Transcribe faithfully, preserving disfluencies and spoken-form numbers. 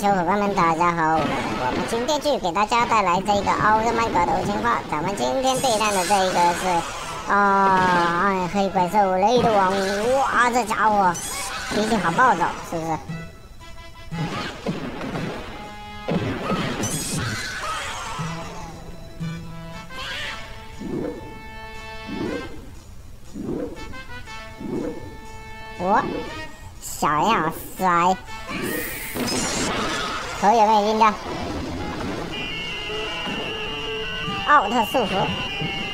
小伙伴们，大家好！我们今天继续给大家带来这个奥特曼格斗情况。咱们今天对战的这一个是啊，哎，黑怪兽雷德王，哇，这家伙脾气好暴躁，是不是？我想要塞。 头有没有晕掉？奥特束缚，